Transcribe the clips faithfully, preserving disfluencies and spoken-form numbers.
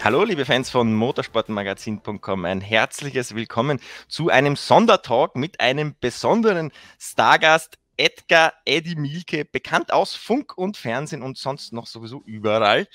Hallo, liebe Fans von motorsportmagazin punkt com, ein herzliches Willkommen zu einem Sondertalk mit einem besonderen Stargast, Edgar Eddy Mielke, bekannt aus Funk und Fernsehen und sonst noch sowieso überall.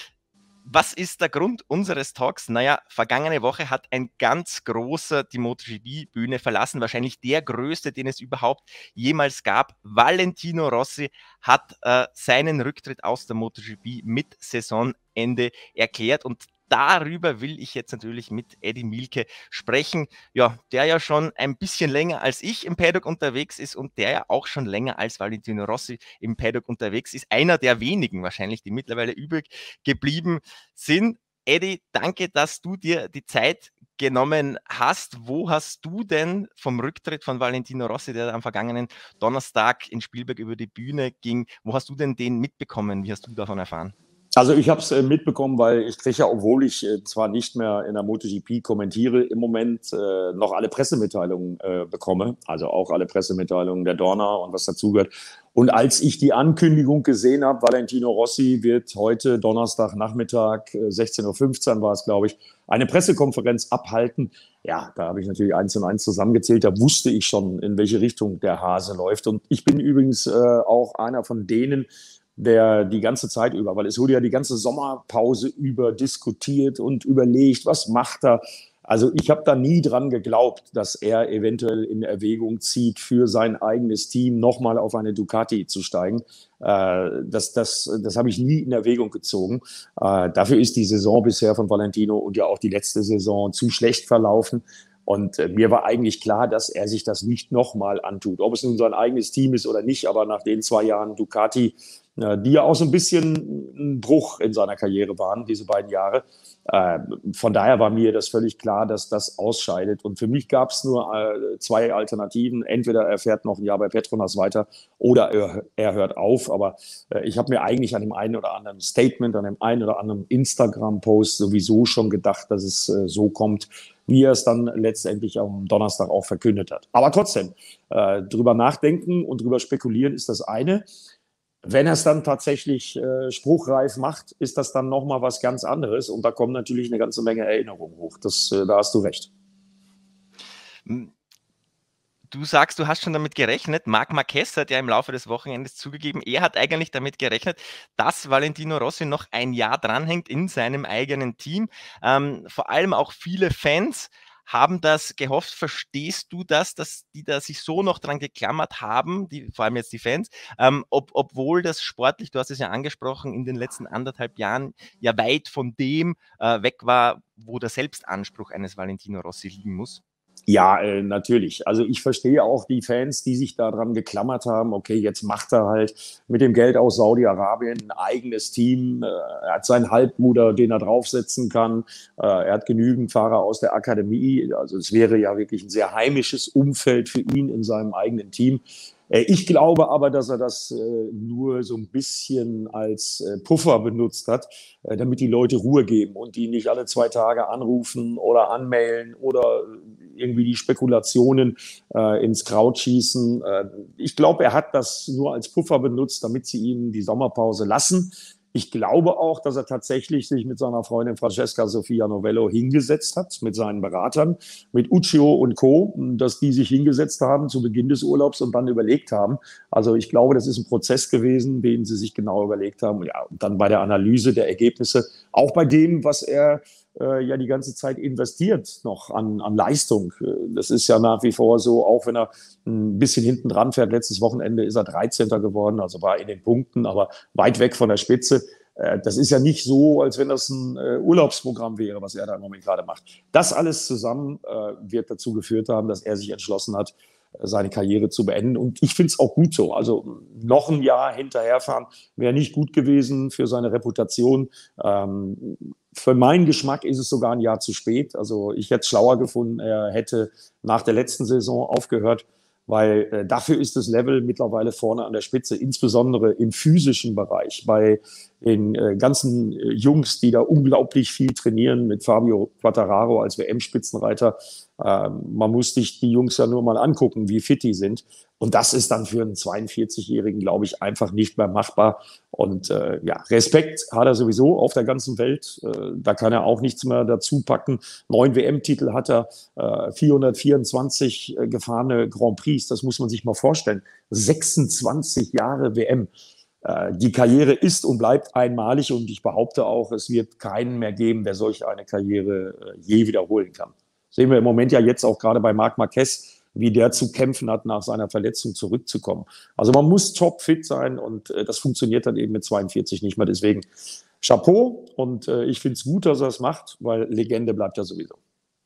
Was ist der Grund unseres Talks? Naja, vergangene Woche hat ein ganz großer die MotoGP-Bühne verlassen, wahrscheinlich der größte, den es überhaupt jemals gab. Valentino Rossi hat äh, seinen Rücktritt aus der MotoGP mit Saisonende erklärt und darüber will ich jetzt natürlich mit Eddy Mielke sprechen, ja, der ja schon ein bisschen länger als ich im Paddock unterwegs ist und der ja auch schon länger als Valentino Rossi im Paddock unterwegs ist. Einer der wenigen wahrscheinlich, die mittlerweile übrig geblieben sind. Eddy, danke, dass du dir die Zeit genommen hast. Wo hast du denn vom Rücktritt von Valentino Rossi, der am vergangenen Donnerstag in Spielberg über die Bühne ging, wo hast du denn den mitbekommen? Wie hast du davon erfahren? Also ich habe es äh, mitbekommen, weil ich kriege ja, obwohl ich äh, zwar nicht mehr in der MotoGP kommentiere, im Moment äh, noch alle Pressemitteilungen äh, bekomme, also auch alle Pressemitteilungen der Dorna und was dazugehört. Und als ich die Ankündigung gesehen habe, Valentino Rossi wird heute Donnerstagnachmittag, äh, sechzehn Uhr fünfzehn war es, glaube ich, eine Pressekonferenz abhalten. Ja, da habe ich natürlich eins und eins zusammengezählt. Da wusste ich schon, in welche Richtung der Hase läuft. Und ich bin übrigens äh, auch einer von denen, der die ganze Zeit über, weil es wurde ja die ganze Sommerpause über diskutiert und überlegt, was macht er. Also ich habe da nie dran geglaubt, dass er eventuell in Erwägung zieht, für sein eigenes Team nochmal auf eine Ducati zu steigen. Äh, das das, das habe ich nie in Erwägung gezogen. Äh, dafür ist die Saison bisher von Valentino und ja auch die letzte Saison zu schlecht verlaufen. Und äh, mir war eigentlich klar, dass er sich das nicht nochmal antut. Ob es nun sein eigenes Team ist oder nicht, aber nach den zwei Jahren Ducati, die ja auch so ein bisschen ein Bruch in seiner Karriere waren, diese beiden Jahre. Äh, von daher war mir das völlig klar, dass das ausscheidet. Und für mich gab es nur äh, zwei Alternativen. Entweder er fährt noch ein Jahr bei Petronas weiter oder er, er hört auf. Aber äh, ich habe mir eigentlich an dem einen oder anderen Statement, an dem einen oder anderen Instagram-Post sowieso schon gedacht, dass es äh, so kommt, wie er es dann letztendlich am Donnerstag auch verkündet hat. Aber trotzdem, äh, drüber nachdenken und drüber spekulieren ist das eine. Wenn er es dann tatsächlich äh, spruchreif macht, ist das dann nochmal was ganz anderes. Und da kommen natürlich eine ganze Menge Erinnerungen hoch. Das, äh, da hast du recht. Du sagst, du hast schon damit gerechnet. Marc Marquez hat ja im Laufe des Wochenendes zugegeben, er hat eigentlich damit gerechnet, dass Valentino Rossi noch ein Jahr dranhängt in seinem eigenen Team. Ähm, vor allem auch viele Fans haben das gehofft. Verstehst du das, dass die da sich so noch dran geklammert haben, die, vor allem jetzt die Fans, ähm, ob, obwohl das sportlich, du hast es ja angesprochen, in den letzten anderthalb Jahren ja weit von dem äh, weg war, wo der Selbstanspruch eines Valentino Rossi liegen muss? Ja, äh, natürlich. Also ich verstehe auch die Fans, die sich daran geklammert haben. Okay, jetzt macht er halt mit dem Geld aus Saudi-Arabien ein eigenes Team. Äh, er hat seinen Halbbruder, den er draufsetzen kann. Äh, er hat genügend Fahrer aus der Akademie. Also es wäre ja wirklich ein sehr heimisches Umfeld für ihn in seinem eigenen Team. Ich glaube aber, dass er das äh, nur so ein bisschen als äh, Puffer benutzt hat, äh, damit die Leute Ruhe geben und die nicht alle zwei Tage anrufen oder anmailen oder irgendwie die Spekulationen äh, ins Kraut schießen. Äh, ich glaube, er hat das nur als Puffer benutzt, damit sie ihm die Sommerpause lassen. Ich glaube auch, dass er tatsächlich sich mit seiner Freundin Francesca Sofia Novello hingesetzt hat, mit seinen Beratern, mit Uccio und Co., dass die sich hingesetzt haben zu Beginn des Urlaubs und dann überlegt haben. Also ich glaube, das ist ein Prozess gewesen, den sie sich genau überlegt haben. Ja, und dann bei der Analyse der Ergebnisse, auch bei dem, was er äh, ja die ganze Zeit investiert noch an, an Leistung. Das ist ja nach wie vor so, auch wenn er ein bisschen hinten dran fährt. Letztes Wochenende ist er dreizehnter geworden, also war in den Punkten, aber weit weg von der Spitze. Das ist ja nicht so, als wenn das ein Urlaubsprogramm wäre, was er da im Moment gerade macht. Das alles zusammen äh, wird dazu geführt haben, dass er sich entschlossen hat, seine Karriere zu beenden. Und ich finde es auch gut so. Also noch ein Jahr hinterherfahren wäre nicht gut gewesen für seine Reputation. Ähm, für meinen Geschmack ist es sogar ein Jahr zu spät. Also ich hätte es schlauer gefunden, er hätte nach der letzten Saison aufgehört, weil äh, dafür ist das Level mittlerweile vorne an der Spitze, insbesondere im physischen Bereich. Bei den äh, ganzen äh, Jungs, die da unglaublich viel trainieren, mit Fabio Quartararo als W M-Spitzenreiter. Ähm, man muss sich die Jungs ja nur mal angucken, wie fit die sind. Und das ist dann für einen zweiundvierzigjährigen, glaube ich, einfach nicht mehr machbar. Und äh, ja, Respekt hat er sowieso auf der ganzen Welt. Äh, da kann er auch nichts mehr dazu packen. Neun W M-Titel hat er, äh, vierhundertvierundzwanzig äh, gefahrene Grand Prix. Das muss man sich mal vorstellen. sechsundzwanzig Jahre W M. Die Karriere ist und bleibt einmalig und ich behaupte auch, es wird keinen mehr geben, der solch eine Karriere je wiederholen kann. Sehen wir im Moment ja jetzt auch gerade bei Marc Marquez, wie der zu kämpfen hat, nach seiner Verletzung zurückzukommen. Also man muss topfit sein und das funktioniert dann eben mit zweiundvierzig nicht mehr. Deswegen Chapeau und ich finde es gut, dass er es macht, weil Legende bleibt ja sowieso.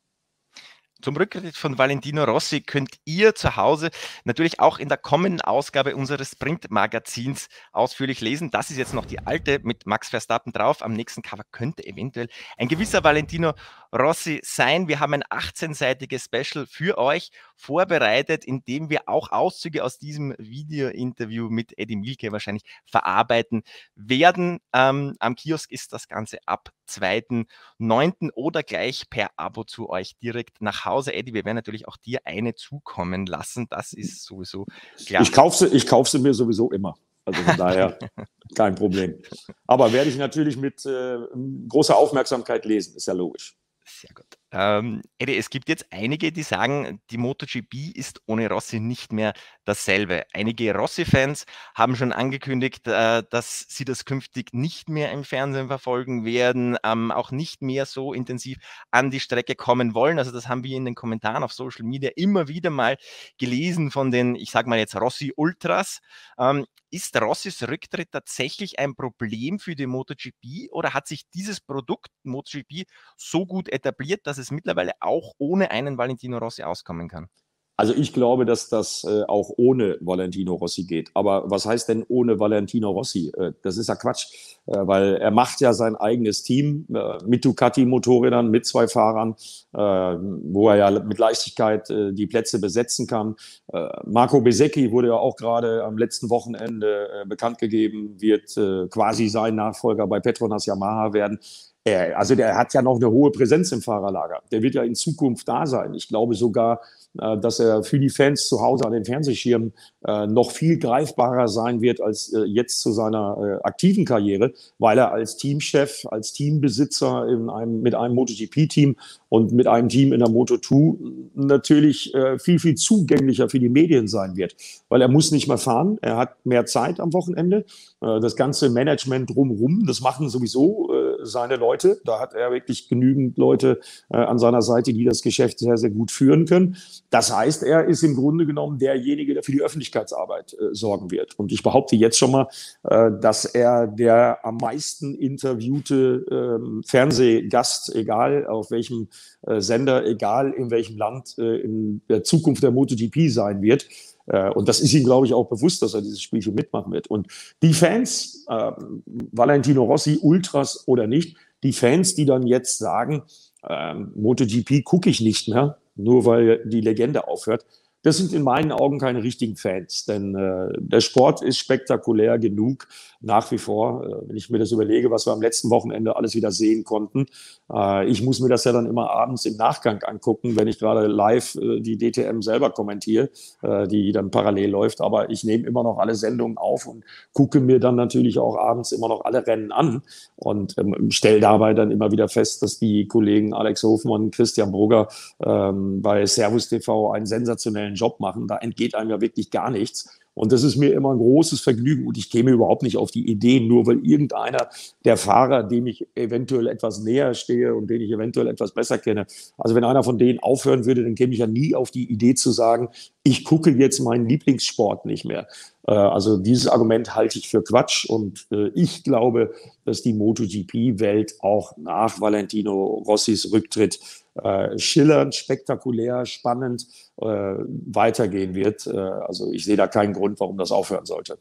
Zum Rücktritt von Valentino Rossi könnt ihr zu Hause natürlich auch in der kommenden Ausgabe unseres Sprint-Magazins ausführlich lesen. Das ist jetzt noch die alte mit Max Verstappen drauf. Am nächsten Cover könnte eventuell ein gewisser Valentino Rossi sein. Wir haben ein achtzehnseitiges Special für euch vorbereitet, in dem wir auch Auszüge aus diesem Video-Interview mit Eddie Mielke wahrscheinlich verarbeiten werden. Ähm, am Kiosk ist das Ganze ab zweiten neunten oder gleich per Abo zu euch direkt nach Hause. Eddie, wir werden natürlich auch dir eine zukommen lassen. Das ist sowieso klar. Ich kaufe sie, ich kauf sie mir sowieso immer. Also von daher kein Problem. Aber werde ich natürlich mit äh, großer Aufmerksamkeit lesen, ist ja logisch. Sehr gut. Ähm, Eddie, es gibt jetzt einige, die sagen, die MotoGP ist ohne Rossi nicht mehr dasselbe. Einige Rossi-Fans haben schon angekündigt, äh, dass sie das künftig nicht mehr im Fernsehen verfolgen werden, ähm, auch nicht mehr so intensiv an die Strecke kommen wollen. Also das haben wir in den Kommentaren auf Social Media immer wieder mal gelesen von den, ich sage mal jetzt Rossi-Ultras. Ähm, Ist Rossis Rücktritt tatsächlich ein Problem für die MotoGP oder hat sich dieses Produkt MotoGP so gut etabliert, dass es mittlerweile auch ohne einen Valentino Rossi auskommen kann? Also ich glaube, dass das äh, auch ohne Valentino Rossi geht. Aber was heißt denn ohne Valentino Rossi? Äh, das ist ja Quatsch, äh, weil er macht ja sein eigenes Team äh, mit Ducati-Motorrädern, mit zwei Fahrern, äh, wo er ja mit Leichtigkeit äh, die Plätze besetzen kann. Äh, Marco Bezzecchi wurde ja auch gerade am letzten Wochenende äh, bekannt gegeben, wird äh, quasi sein Nachfolger bei Petronas Yamaha werden. Also der hat ja noch eine hohe Präsenz im Fahrerlager. Der wird ja in Zukunft da sein. Ich glaube sogar, dass er für die Fans zu Hause an den Fernsehschirmen noch viel greifbarer sein wird als jetzt zu seiner aktiven Karriere, weil er als Teamchef, als Teambesitzer in einem, mit einem MotoGP-Team und mit einem Team in der Moto zwei natürlich viel, viel zugänglicher für die Medien sein wird. Weil er muss nicht mehr fahren, er hat mehr Zeit am Wochenende. Das ganze Management drumherum, das machen sowieso seine Leute. Da hat er wirklich genügend Leute äh, an seiner Seite, die das Geschäft sehr, sehr gut führen können. Das heißt, er ist im Grunde genommen derjenige, der für die Öffentlichkeitsarbeit äh, sorgen wird. Und ich behaupte jetzt schon mal, äh, dass er der am meisten interviewte äh, Fernsehgast, egal auf welchem äh, Sender, egal in welchem Land, äh, in der Zukunft der MotoGP sein wird. Und das ist ihm, glaube ich, auch bewusst, dass er dieses Spielchen mitmachen wird. Und die Fans, äh, Valentino Rossi, Ultras oder nicht, die Fans, die dann jetzt sagen, äh, MotoGP gucke ich nicht mehr, nur weil die Legende aufhört, das sind in meinen Augen keine richtigen Fans. Denn äh, der Sport ist spektakulär genug, nach wie vor. Äh, wenn ich mir das überlege, was wir am letzten Wochenende alles wieder sehen konnten. Äh, ich muss mir das ja dann immer abends im Nachgang angucken, wenn ich gerade live äh, die D T M selber kommentiere, äh, die dann parallel läuft. Aber ich nehme immer noch alle Sendungen auf und gucke mir dann natürlich auch abends immer noch alle Rennen an und ähm, stelle dabei dann immer wieder fest, dass die Kollegen Alex Hofmann und Christian Brugger ähm, bei Servus T V einen sensationellen Job machen. Da entgeht einem ja wirklich gar nichts. Und das ist mir immer ein großes Vergnügen. Und ich käme überhaupt nicht auf die Idee, nur weil irgendeiner der Fahrer, dem ich eventuell etwas näher stehe und den ich eventuell etwas besser kenne, also wenn einer von denen aufhören würde, dann käme ich ja nie auf die Idee zu sagen, ich gucke jetzt meinen Lieblingssport nicht mehr. Also dieses Argument halte ich für Quatsch. Und ich glaube, dass die MotoGP-Welt auch nach Valentino Rossis Rücktritt äh, schillernd, spektakulär, spannend äh, weitergehen wird. Äh, also ich sehe da keinen Grund, warum das aufhören sollte.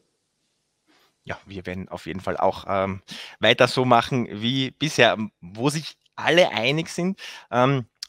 Ja, wir werden auf jeden Fall auch ähm, weiter so machen wie bisher, wo sich alle einig sind. Ähm,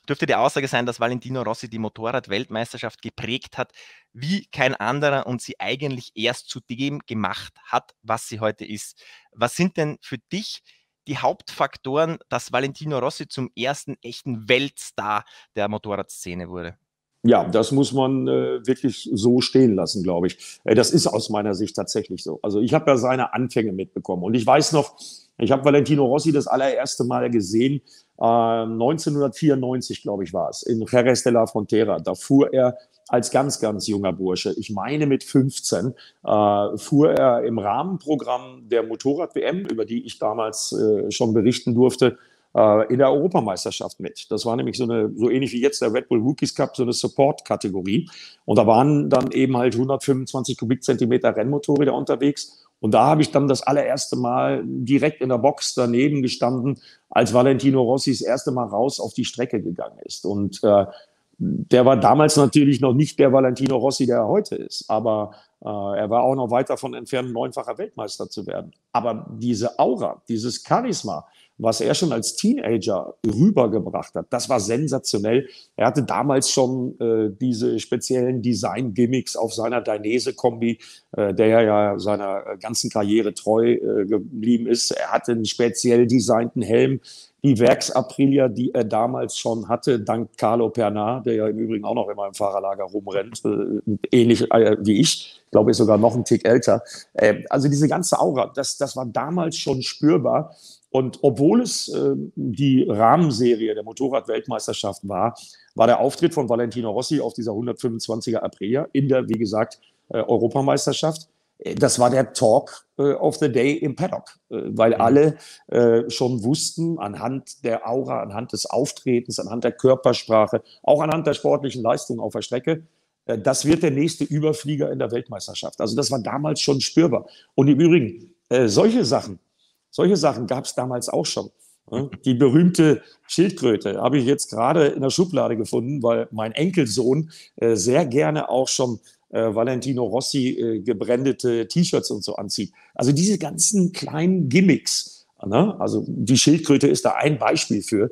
dürfte die Aussage sein, dass Valentino Rossi die Motorrad-Weltmeisterschaft geprägt hat wie kein anderer und sie eigentlich erst zu dem gemacht hat, was sie heute ist. Was sind denn für dich die Hauptfaktoren, dass Valentino Rossi zum ersten echten Weltstar der Motorradszene wurde? Ja, das muss man äh, wirklich so stehen lassen, glaube ich. Äh, das ist aus meiner Sicht tatsächlich so. Also ich habe ja seine Anfänge mitbekommen und ich weiß noch, ich habe Valentino Rossi das allererste Mal gesehen, äh, neunzehnhundertvierundneunzig, glaube ich, war es, in Jerez de la Frontera. Da fuhr er als ganz, ganz junger Bursche, ich meine mit fünfzehn, äh, fuhr er im Rahmenprogramm der Motorrad-W M, über die ich damals äh, schon berichten durfte, in der Europameisterschaft mit. Das war nämlich so eine, so ähnlich wie jetzt der Red Bull Rookies Cup, so eine Support-Kategorie. Und da waren dann eben halt hundertfünfundzwanzig Kubikzentimeter Rennmotorräder unterwegs. Und da habe ich dann das allererste Mal direkt in der Box daneben gestanden, als Valentino Rossi das erste Mal raus auf die Strecke gegangen ist. Und äh, der war damals natürlich noch nicht der Valentino Rossi, der er heute ist. Aber äh, er war auch noch weit davon entfernt, neunfacher Weltmeister zu werden. Aber diese Aura, dieses Charisma, was er schon als Teenager rübergebracht hat, das war sensationell. Er hatte damals schon äh, diese speziellen Design-Gimmicks auf seiner Dainese-Kombi, äh, der ja seiner ganzen Karriere treu äh, geblieben ist. Er hatte einen speziell designten Helm, die Werks-Aprilia, die er damals schon hatte, dank Carlo Pernat, der ja im Übrigen auch noch immer im Fahrerlager rumrennt, äh, ähnlich äh, wie ich. Ich glaube, ist sogar noch ein Tick älter. Äh, also diese ganze Aura, das, das war damals schon spürbar. Und obwohl es äh, die Rahmenserie der Motorrad-Weltmeisterschaft war, war der Auftritt von Valentino Rossi auf dieser hundertfünfundzwanziger Aprilia in der, wie gesagt, äh, Europameisterschaft. Das war der Talk äh, of the Day im Paddock, äh, weil mhm. alle äh, schon wussten, anhand der Aura, anhand des Auftretens, anhand der Körpersprache, auch anhand der sportlichen Leistung auf der Strecke, äh, das wird der nächste Überflieger in der Weltmeisterschaft. Also das war damals schon spürbar. Und im Übrigen, äh, solche Sachen, Solche Sachen gab es damals auch schon. Die berühmte Schildkröte habe ich jetzt gerade in der Schublade gefunden, weil mein Enkelsohn sehr gerne auch schon Valentino Rossi gebrandete T-Shirts und so anzieht. Also diese ganzen kleinen Gimmicks, also die Schildkröte ist da ein Beispiel für,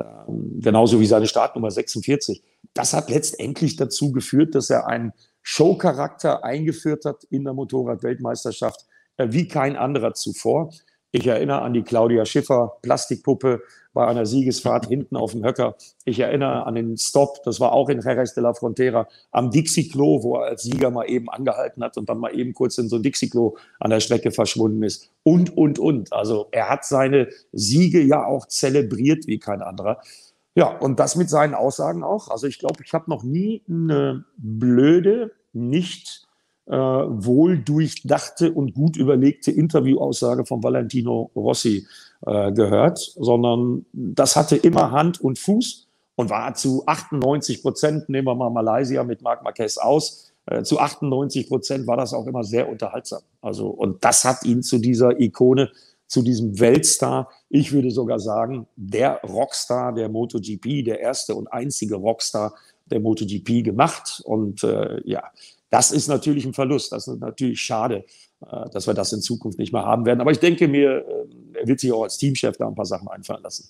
genauso wie seine Startnummer sechsundvierzig. Das hat letztendlich dazu geführt, dass er einen Showcharakter eingeführt hat in der Motorrad-Weltmeisterschaft, wie kein anderer zuvor. Ich erinnere an die Claudia Schiffer Plastikpuppe bei einer Siegesfahrt hinten auf dem Höcker. Ich erinnere an den Stop, das war auch in Jerez de la Frontera, am Dixie-Klo, wo er als Sieger mal eben angehalten hat und dann mal eben kurz in so ein Dixie-Klo an der Strecke verschwunden ist. Und, und, und. Also er hat seine Siege ja auch zelebriert wie kein anderer. Ja, und das mit seinen Aussagen auch. Also ich glaube, ich habe noch nie eine blöde, nicht Äh, wohl durchdachte und gut überlegte Interviewaussage von Valentino Rossi äh, gehört, sondern das hatte immer Hand und Fuß und war zu achtundneunzig Prozent, nehmen wir mal Malaysia mit Marc Marquez aus, äh, zu achtundneunzig Prozent war das auch immer sehr unterhaltsam. Also, und das hat ihn zu dieser Ikone, zu diesem Weltstar, ich würde sogar sagen, der Rockstar der MotoGP, der erste und einzige Rockstar der MotoGP gemacht. Und äh, ja, das ist natürlich ein Verlust. Das ist natürlich schade, dass wir das in Zukunft nicht mehr haben werden. Aber ich denke mir, er wird sich auch als Teamchef da ein paar Sachen einfallen lassen.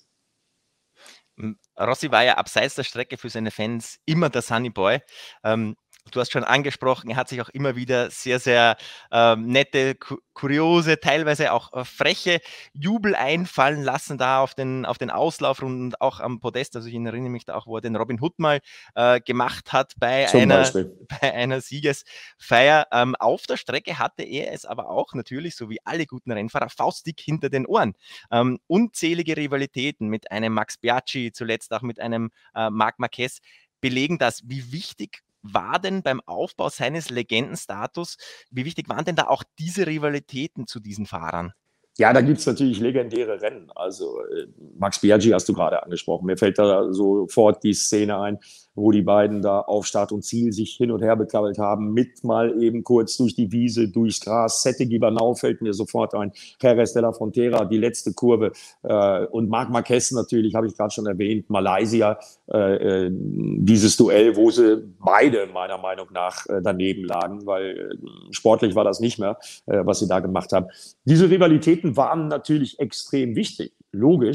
Rossi war ja abseits der Strecke für seine Fans immer der Sunny Boy. Ähm, du hast schon angesprochen, er hat sich auch immer wieder sehr, sehr ähm, nette, ku kuriose, teilweise auch äh, freche Jubel einfallen lassen da auf den, auf den Auslaufrunden und auch am Podest. Also ich erinnere mich da auch, wo er den Robin Hood mal äh, gemacht hat bei einer, bei einer Siegesfeier. Ähm, auf der Strecke hatte er es aber auch natürlich, so wie alle guten Rennfahrer, faustdick hinter den Ohren. Ähm, unzählige Rivalitäten mit einem Max Biaggi, zuletzt auch mit einem äh, Marc Marquez, belegen das. Wie wichtig war denn beim Aufbau seines Legendenstatus, wie wichtig waren denn da auch diese Rivalitäten zu diesen Fahrern? Ja, da gibt es natürlich legendäre Rennen. Also äh, Max Biaggi hast du gerade angesprochen. Mir fällt da sofort die Szene ein, wo die beiden da auf Start und Ziel sich hin und her bekabbelt haben, mit mal eben kurz durch die Wiese, durchs Gras. Sette-Gibernau fällt mir sofort ein. Jerez de la Frontera, die letzte Kurve. Äh, und Marc Marquez natürlich, habe ich gerade schon erwähnt, Malaysia, äh, dieses Duell, wo sie beide meiner Meinung nach äh, daneben lagen, weil äh, sportlich war das nicht mehr, äh, was sie da gemacht haben. Diese Rivalitäten waren natürlich extrem wichtig, logisch.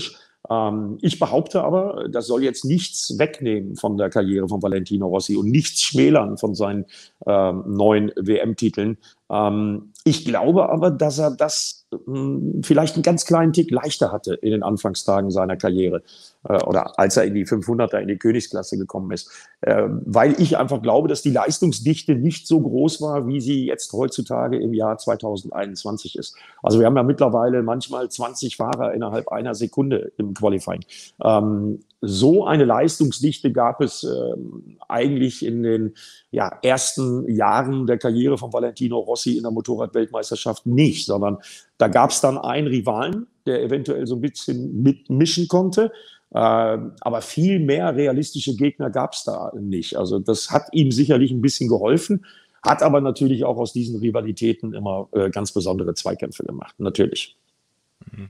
Ähm, ich behaupte aber, das soll jetzt nichts wegnehmen von der Karriere von Valentino Rossi und nichts schmälern von seinen ähm, neuen W M-Titeln. Ähm, ich glaube aber, dass er das mh, vielleicht einen ganz kleinen Tick leichter hatte in den Anfangstagen seiner Karriere äh, oder als er in die fünfhunderter, in die Königsklasse gekommen ist. Äh, weil ich einfach glaube, dass die Leistungsdichte nicht so groß war, wie sie jetzt heutzutage im Jahr zweitausendeinundzwanzig ist. Also wir haben ja mittlerweile manchmal zwanzig Fahrer innerhalb einer Sekunde im Qualifying. Ähm, so eine Leistungsdichte gab es ähm, eigentlich in den ja, ersten Jahren der Karriere von Valentino Rossi in der Motorrad-Weltmeisterschaft nicht, sondern da gab es dann einen Rivalen, der eventuell so ein bisschen mitmischen konnte. Äh, aber viel mehr realistische Gegner gab es da nicht. Also das hat ihm sicherlich ein bisschen geholfen, hat aber natürlich auch aus diesen Rivalitäten immer äh, ganz besondere Zweikämpfe gemacht, natürlich. Mhm.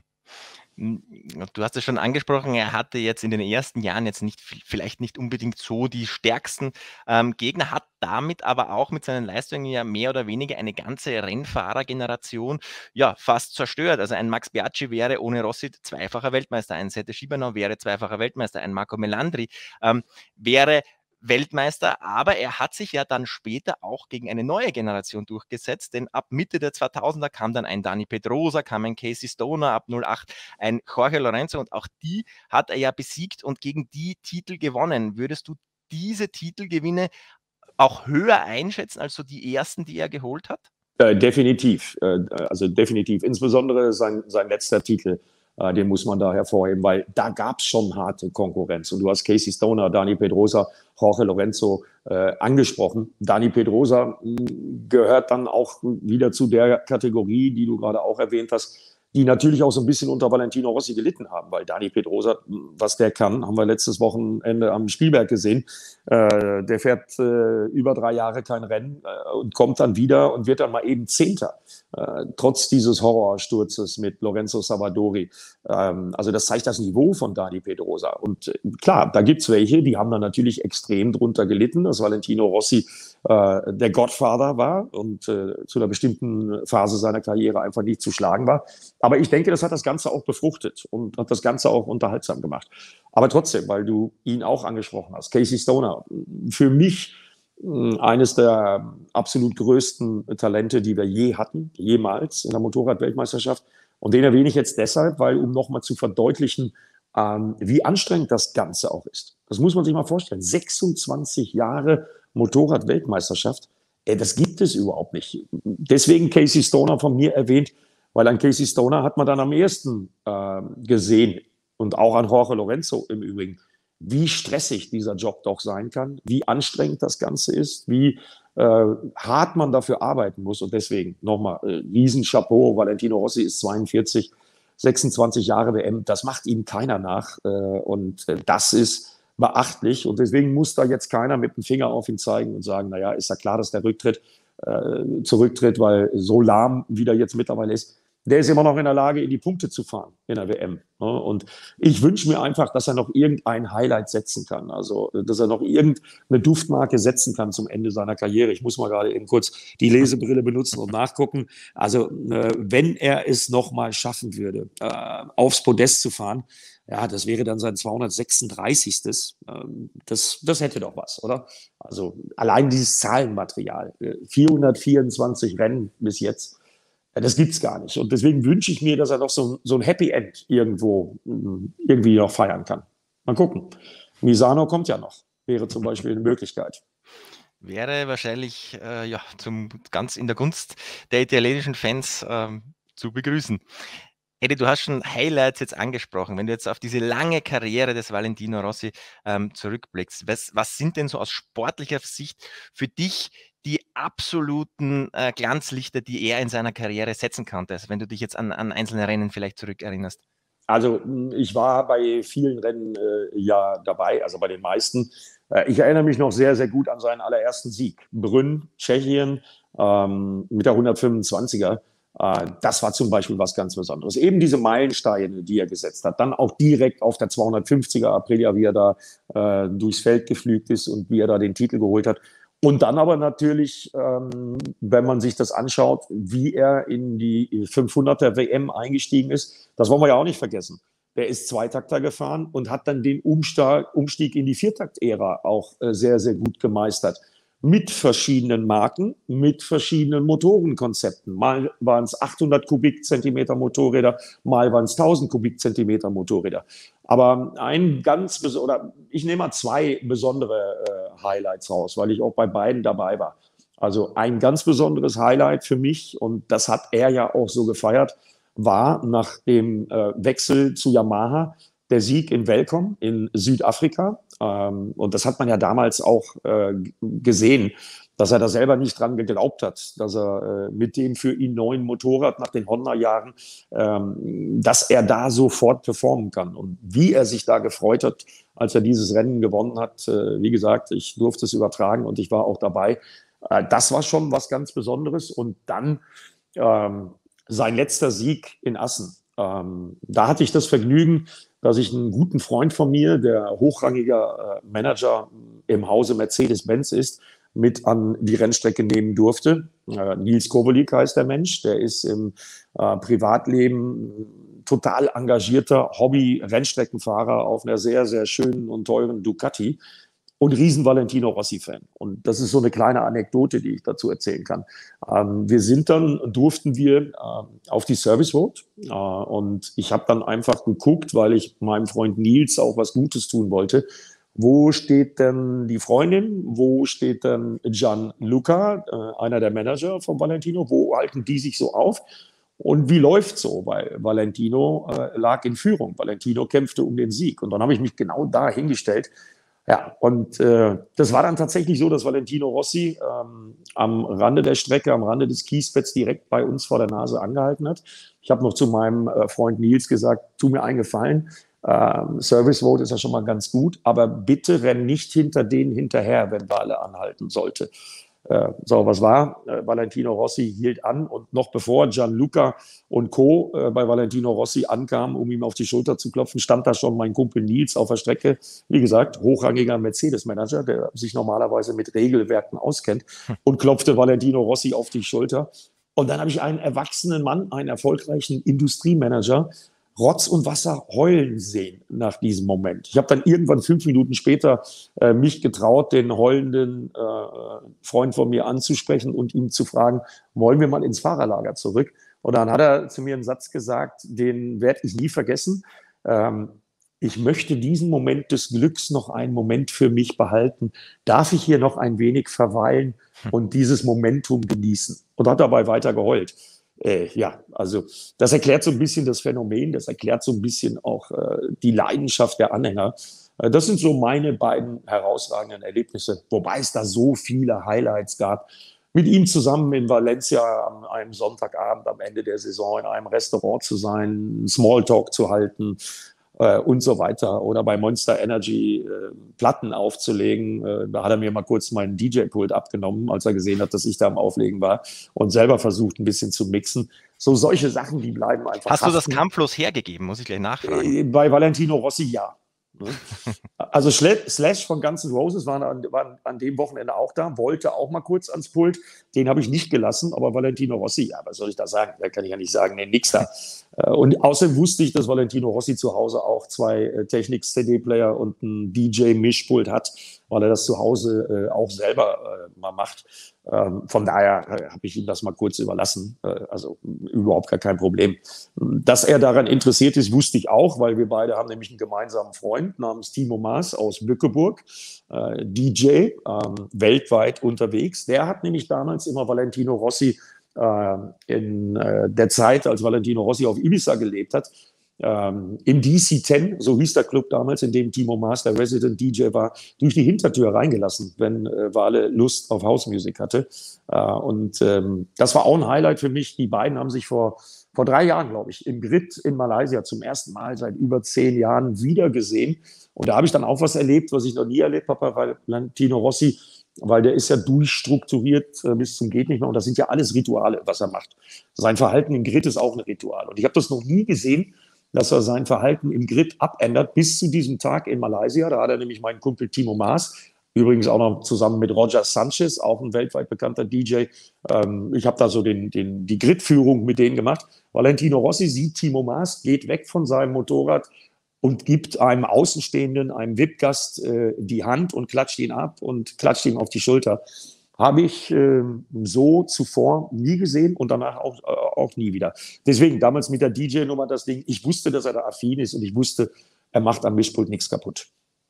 Du hast es schon angesprochen, er hatte jetzt in den ersten Jahren jetzt nicht, vielleicht nicht unbedingt so die stärksten ähm, Gegner, hat damit aber auch mit seinen Leistungen ja mehr oder weniger eine ganze Rennfahrergeneration ja fast zerstört. Also ein Max Biaggi wäre ohne Rossi zweifacher Weltmeister, ein Sete Shibano wäre zweifacher Weltmeister, ein Marco Melandri ähm, wäre Weltmeister, aber er hat sich ja dann später auch gegen eine neue Generation durchgesetzt, denn ab Mitte der zweitausender kam dann ein Dani Pedrosa, kam ein Casey Stoner, ab null acht ein Jorge Lorenzo und auch die hat er ja besiegt und gegen die Titel gewonnen. Würdest du diese Titelgewinne auch höher einschätzen als so die ersten, die er geholt hat? Äh, definitiv, äh, also definitiv. Insbesondere sein, sein letzter Titel, äh, den muss man da hervorheben, weil da gab es schon harte Konkurrenz. Und du hast Casey Stoner, Dani Pedrosa, Jorge Lorenzo äh, angesprochen. Dani Pedrosa mh, gehört dann auch wieder zu der Kategorie, die du gerade auch erwähnt hast, die natürlich auch so ein bisschen unter Valentino Rossi gelitten haben, weil Dani Pedrosa, was der kann, haben wir letztes Wochenende am Spielberg gesehen. Äh, der fährt äh, über drei Jahre kein Rennen äh, und kommt dann wieder und wird dann mal eben Zehnter, äh, trotz dieses Horrorsturzes mit Lorenzo Savadori. Ähm, also das zeigt das Niveau von Dani Pedrosa. Und äh, klar, da gibt's welche, die haben dann natürlich extrem drunter gelitten, dass Valentino Rossi äh, der Godfather war und äh, zu einer bestimmten Phase seiner Karriere einfach nicht zu schlagen war. Aber ich denke, das hat das Ganze auch befruchtet und hat das Ganze auch unterhaltsam gemacht. Aber trotzdem, weil du ihn auch angesprochen hast, Casey Stoner, für mich mh, eines der absolut größten Talente, die wir je hatten, jemals in der Motorrad-Weltmeisterschaft. Und den erwähne ich jetzt deshalb, weil, um nochmal zu verdeutlichen, ähm, wie anstrengend das Ganze auch ist. Das muss man sich mal vorstellen. sechsundzwanzig Jahre Motorrad-Weltmeisterschaft, äh, das gibt es überhaupt nicht. Deswegen Casey Stoner von mir erwähnt, weil an Casey Stoner hat man dann am ehesten äh, gesehen und auch an Jorge Lorenzo im Übrigen, wie stressig dieser Job doch sein kann, wie anstrengend das Ganze ist, wie äh, hart man dafür arbeiten muss. Und deswegen nochmal, äh, Riesenchapeau, Valentino Rossi ist zweiundvierzig, sechsundzwanzig Jahre W M, das macht ihm keiner nach. Äh, und äh, das ist beachtlich. Und deswegen muss da jetzt keiner mit dem Finger auf ihn zeigen und sagen, naja, ist ja klar, dass der Rücktritt äh, zurücktritt, weil so lahm wie der jetzt mittlerweile ist. Der ist immer noch in der Lage, in die Punkte zu fahren in der W M. Und ich wünsche mir einfach, dass er noch irgendein Highlight setzen kann. Also, dass er noch irgendeine Duftmarke setzen kann zum Ende seiner Karriere. Ich muss mal gerade eben kurz die Lesebrille benutzen und nachgucken. Also, wenn er es noch mal schaffen würde, aufs Podest zu fahren, ja, das wäre dann sein zweihundertsechsunddreißig. Das, das hätte doch was, oder? Also, allein dieses Zahlenmaterial. vierhundertvierundzwanzig Rennen bis jetzt. Das gibt's gar nicht. Und deswegen wünsche ich mir, dass er noch so, so ein Happy End irgendwo irgendwie noch feiern kann. Mal gucken. Misano kommt ja noch. Wäre zum Beispiel eine Möglichkeit. Wäre wahrscheinlich äh, ja, zum, ganz in der Gunst der italienischen Fans ähm, zu begrüßen. Eddie, du hast schon Highlights jetzt angesprochen. Wenn du jetzt auf diese lange Karriere des Valentino Rossi ähm, zurückblickst, was, was sind denn so aus sportlicher Sicht für dich die absoluten äh, Glanzlichter, die er in seiner Karriere setzen konnte, also wenn du dich jetzt an, an einzelne Rennen vielleicht zurückerinnerst? Also ich war bei vielen Rennen äh, ja dabei, also bei den meisten. Äh, ich erinnere mich noch sehr, sehr gut an seinen allerersten Sieg. Brünn, Tschechien, ähm, mit der hundertfünfundzwanziger. Äh, das war zum Beispiel was ganz Besonderes. Eben diese Meilensteine, die er gesetzt hat. Dann auch direkt auf der zweihundertfünfziger Aprilia, wie er da äh, durchs Feld geflügt ist und wie er da den Titel geholt hat. Und dann aber natürlich, ähm, wenn man sich das anschaut, wie er in die fünfhunderter W M eingestiegen ist, das wollen wir ja auch nicht vergessen. der ist Zweitakter gefahren und hat dann den Umstieg, Umstieg in die Viertakt-Ära auch äh, sehr, sehr gut gemeistert. Mit verschiedenen Marken, mit verschiedenen Motorenkonzepten. Mal waren es achthundert Kubikzentimeter Motorräder, mal waren es tausend Kubikzentimeter Motorräder. Aber ein ganz, oder ich nehme mal zwei besondere äh, Highlights raus, weil ich auch bei beiden dabei war. Also ein ganz besonderes Highlight für mich, und das hat er ja auch so gefeiert, war nach dem äh, Wechsel zu Yamaha der Sieg in Welkom in Südafrika. Ähm, und das hat man ja damals auch äh, gesehen, dass er da selber nicht dran geglaubt hat, dass er äh, mit dem für ihn neuen Motorrad nach den Honda-Jahren, ähm, dass er da sofort performen kann. Und wie er sich da gefreut hat, als er dieses Rennen gewonnen hat, äh, wie gesagt, ich durfte es übertragen und ich war auch dabei. Äh, das war schon was ganz Besonderes. Und dann ähm, sein letzter Sieg in Assen. Ähm, da hatte ich das Vergnügen, dass ich einen guten Freund von mir, der hochrangiger äh, Manager im Hause Mercedes-Benz ist, mit an die Rennstrecke nehmen durfte. Äh, Nils Kowolik heißt der Mensch, der ist im äh, Privatleben total engagierter Hobby-Rennstreckenfahrer auf einer sehr, sehr schönen und teuren Ducati und riesen Valentino Rossi-Fan. Und das ist so eine kleine Anekdote, die ich dazu erzählen kann. Ähm, wir sind dann, durften wir äh, auf die Service Road äh, und ich habe dann einfach geguckt, weil ich meinem Freund Nils auch was Gutes tun wollte. Wo steht denn die Freundin? Wo steht denn Gianluca, äh, einer der Manager von Valentino? Wo halten die sich so auf? Und wie läuft so? Weil Valentino äh, lag in Führung. Valentino kämpfte um den Sieg. Und dann habe ich mich genau da hingestellt. Ja, und äh, das war dann tatsächlich so, dass Valentino Rossi ähm, am Rande der Strecke, am Rande des Kiesbetts direkt bei uns vor der Nase angehalten hat. Ich habe noch zu meinem äh, Freund Nils gesagt, tu mir einen Gefallen, ähm, Service Road ist ja schon mal ganz gut, aber bitte renn nicht hinter denen hinterher, wenn Wale anhalten sollte. Äh, so, was war? Äh, Valentino Rossi hielt an, und noch bevor Gianluca und Co. Äh, bei Valentino Rossi ankamen, um ihm auf die Schulter zu klopfen, stand da schon mein Kumpel Nils auf der Strecke. Wie gesagt, hochrangiger Mercedes-Manager, der sich normalerweise mit Regelwerken auskennt, und klopfte Valentino Rossi auf die Schulter. Und dann habe ich einen erwachsenen Mann, einen erfolgreichen Industriemanager, Rotz und Wasser heulen sehen nach diesem Moment. Ich habe dann irgendwann fünf Minuten später äh, mich getraut, den heulenden äh, Freund von mir anzusprechen und ihn zu fragen, wollen wir mal ins Fahrerlager zurück? Und dann hat er zu mir einen Satz gesagt, den werde ich nie vergessen. Ähm, ich möchte diesen Moment des Glücks noch einen Moment für mich behalten. Darf ich hier noch ein wenig verweilen und dieses Momentum genießen? Und hat dabei weiter geheult. Äh, ja, also das erklärt so ein bisschen das Phänomen, das erklärt so ein bisschen auch äh, die Leidenschaft der Anhänger. Äh, das sind so meine beiden herausragenden Erlebnisse, wobei es da so viele Highlights gab. Mit ihm zusammen in Valencia an einem Sonntagabend am Ende der Saison in einem Restaurant zu sein, Smalltalk zu halten, äh, und so weiter. Oder bei Monster Energy äh, Platten aufzulegen. Äh, da hat er mir mal kurz meinen D J-Pult abgenommen, als er gesehen hat, dass ich da am Auflegen war, und selber versucht, ein bisschen zu mixen. So solche Sachen, die bleiben einfach Hast haften. du das kampflos hergegeben? Muss ich gleich nachfragen. Äh, bei Valentino Rossi ja. Also Slash von Guns N' Roses war an, war an dem Wochenende auch da, wollte auch mal kurz ans Pult. Den habe ich nicht gelassen, aber Valentino Rossi, ja, was soll ich da sagen? Da kann ich ja nicht sagen, nee, nix da. Und außerdem wusste ich, dass Valentino Rossi zu Hause auch zwei Technics-C D-Player und ein D J-Mischpult hat, weil er das zu Hause äh, auch selber äh, mal macht. Ähm, von daher äh, habe ich ihm das mal kurz überlassen. Äh, also überhaupt gar kein Problem. Dass er daran interessiert ist, wusste ich auch, weil wir beide haben nämlich einen gemeinsamen Freund namens Timo Maas aus Bückeburg, äh, D J, äh, weltweit unterwegs. Der hat nämlich damals immer Valentino Rossi äh, in äh, der Zeit, als Valentino Rossi auf Ibiza gelebt hat, ähm, im D C zehn, so hieß der Club damals, in dem Timo Maas der Resident D J war, durch die Hintertür reingelassen, wenn äh, Wale Lust auf House Music hatte. Äh, und ähm, das war auch ein Highlight für mich. Die beiden haben sich vor, vor drei Jahren, glaube ich, im Grid in Malaysia zum ersten Mal seit über zehn Jahren wiedergesehen. Und da habe ich dann auch was erlebt, was ich noch nie erlebt habe bei Valentino Rossi, weil der ist ja durchstrukturiert äh, bis zum geht nicht mehr. Und das sind ja alles Rituale, was er macht. Sein Verhalten im Grid ist auch ein Ritual. Und ich habe das noch nie gesehen, dass er sein Verhalten im Grid abändert bis zu diesem Tag in Malaysia. Da hat er nämlich meinen Kumpel Timo Maas Übrigens auch noch zusammen mit Roger Sanchez, auch ein weltweit bekannter D J. Ähm, ich habe da so den, den, die Gridführung mit denen gemacht. Valentino Rossi sieht Timo Maas, geht weg von seinem Motorrad und gibt einem Außenstehenden, einem V I P-Gast, äh, die Hand und klatscht ihn ab und klatscht ihm auf die Schulter. Habe ich äh, so zuvor nie gesehen und danach auch, äh, auch nie wieder. Deswegen damals mit der D J-Nummer das Ding, ich wusste, dass er da affin ist und ich wusste, er macht am Mischpult nichts kaputt.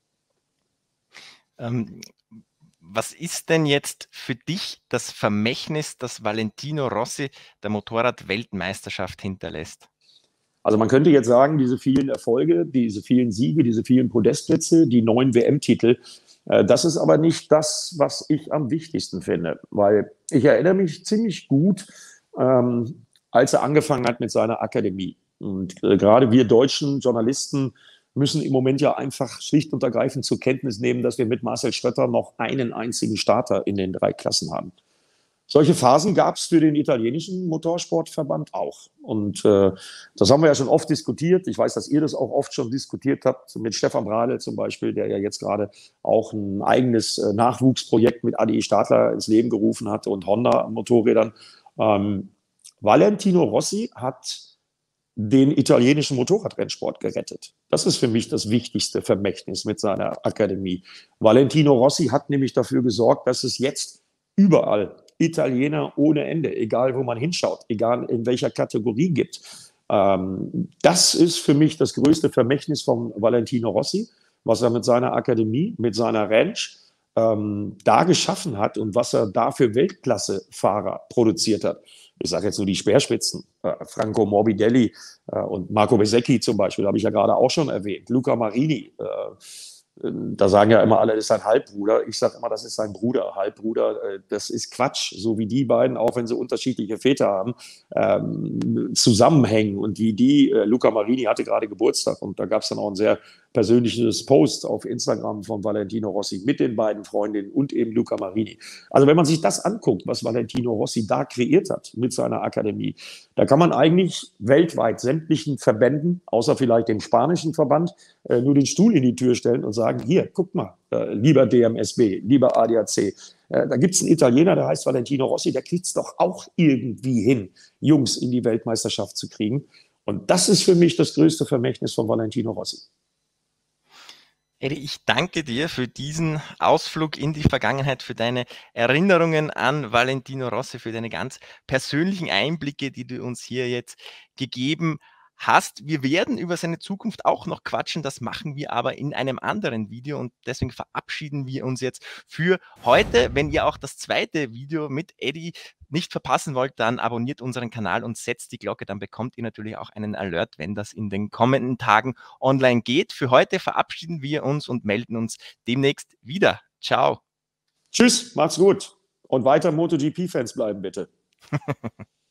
Ähm, was ist denn jetzt für dich das Vermächtnis, das Valentino Rossi der Motorrad-Weltmeisterschaft hinterlässt? Also man könnte jetzt sagen, diese vielen Erfolge, diese vielen Siege, diese vielen Podestplätze, die neun W M-Titel, äh, das ist aber nicht das, was ich am wichtigsten finde. Weil ich erinnere mich ziemlich gut, ähm, als er angefangen hat mit seiner Akademie. Und äh, gerade wir deutschen Journalisten müssen im Moment ja einfach schlicht und ergreifend zur Kenntnis nehmen, dass wir mit Marcel Schrötter noch einen einzigen Starter in den drei Klassen haben. Solche Phasen gab es für den italienischen Motorsportverband auch. Und äh, das haben wir ja schon oft diskutiert. Ich weiß, dass ihr das auch oft schon diskutiert habt, mit Stefan Bradl zum Beispiel, der ja jetzt gerade auch ein eigenes äh, Nachwuchsprojekt mit Adi Stadler ins Leben gerufen hat und Honda-Motorrädern. Ähm, Valentino Rossi hat den italienischen Motorradrennsport gerettet. Das ist für mich das wichtigste Vermächtnis mit seiner Akademie. Valentino Rossi hat nämlich dafür gesorgt, dass es jetzt überall Italiener ohne Ende, egal wo man hinschaut, egal in welcher Kategorie gibt. Ähm, das ist für mich das größte Vermächtnis von Valentino Rossi, was er mit seiner Akademie, mit seiner Ranch ähm, da geschaffen hat und was er da für Weltklassefahrer produziert hat. Ich sage jetzt nur die Speerspitzen, äh, Franco Morbidelli äh, und Marco Bezzecchi zum Beispiel, habe ich ja gerade auch schon erwähnt, Luca Marini, äh, da sagen ja immer alle, das ist sein Halbbruder. Ich sage immer, das ist sein Bruder. Halbbruder, das ist Quatsch. So wie die beiden, auch wenn sie unterschiedliche Väter haben, ähm, zusammenhängen. Und wie die, äh, Luca Marini hatte gerade Geburtstag und da gab es dann auch ein sehr persönliches Post auf Instagram von Valentino Rossi mit den beiden Freundinnen und eben Luca Marini. Also wenn man sich das anguckt, was Valentino Rossi da kreiert hat mit seiner Akademie, da kann man eigentlich weltweit sämtlichen Verbänden, außer vielleicht dem spanischen Verband, äh, nur den Stuhl in die Tür stellen und sagen, hier, guck mal, äh, lieber D M S B, lieber A D A C, äh, da gibt es einen Italiener, der heißt Valentino Rossi, der kriegt es doch auch irgendwie hin, Jungs in die Weltmeisterschaft zu kriegen. Und das ist für mich das größte Vermächtnis von Valentino Rossi. Eddie, ich danke dir für diesen Ausflug in die Vergangenheit, für deine Erinnerungen an Valentino Rossi, für deine ganz persönlichen Einblicke, die du uns hier jetzt gegeben hast. Wir werden über seine Zukunft auch noch quatschen, das machen wir aber in einem anderen Video und deswegen verabschieden wir uns jetzt für heute. Wenn ihr auch das zweite Video mit Eddie nicht verpassen wollt, dann abonniert unseren Kanal und setzt die Glocke, dann bekommt ihr natürlich auch einen Alert, wenn das in den kommenden Tagen online geht. Für heute verabschieden wir uns und melden uns demnächst wieder. Ciao. Tschüss, macht's gut und weiter MotoGP-Fans bleiben bitte.